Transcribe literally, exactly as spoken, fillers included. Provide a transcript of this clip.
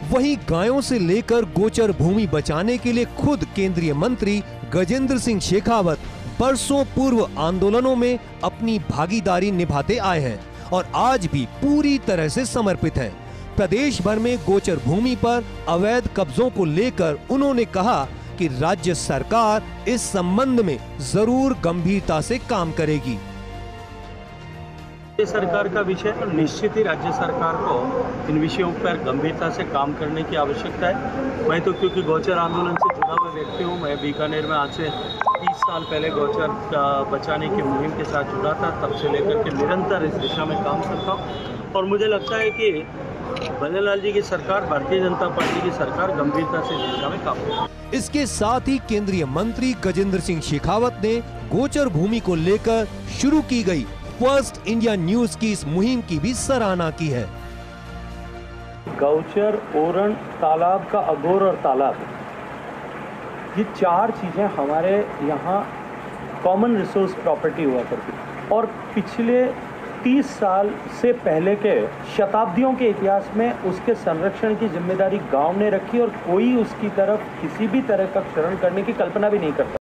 वहीं गायों से लेकर गोचर भूमि बचाने के लिए खुद केंद्रीय मंत्री गजेंद्र सिंह शेखावत बरसों पूर्व आंदोलनों में अपनी भागीदारी निभाते आए हैं और आज भी पूरी तरह से समर्पित हैं। प्रदेश भर में गोचर भूमि पर अवैध कब्जों को लेकर उन्होंने कहा कि राज्य सरकार इस संबंध में जरूर गंभीरता से काम करेगी। राज्य सरकार का विषय तो निश्चित ही राज्य सरकार को इन विषयों पर गंभीरता से काम करने की आवश्यकता है। मैं तो क्योंकि गोचर आंदोलन से जुड़ा हुआ व्यक्ति हूँ, मैं बीकानेर में आज से तीस साल पहले गोचर बचाने की मुहिम के साथ जुड़ा था, तब से लेकर के निरंतर इस दिशा में काम करता हूँ और मुझे लगता है कि भल्लेलाल जी की सरकार, भारतीय जनता पार्टी की सरकार गंभीरता से इस दिशा में काम करेगी। इसके साथ ही केंद्रीय मंत्री गजेंद्र सिंह शेखावत ने गोचर भूमि को लेकर शुरू की गई फर्स्ट इंडिया न्यूज की इस मुहिम की भी सराहना की है। गौचर, ओरण, तालाब का अघोर और तालाब, ये चार चीजें हमारे यहाँ कॉमन रिसोर्स प्रॉपर्टी हुआ करती और पिछले तीस साल से पहले के शताब्दियों के इतिहास में उसके संरक्षण की जिम्मेदारी गांव ने रखी और कोई उसकी तरफ किसी भी तरह का क्षरण करने की कल्पना भी नहीं करता।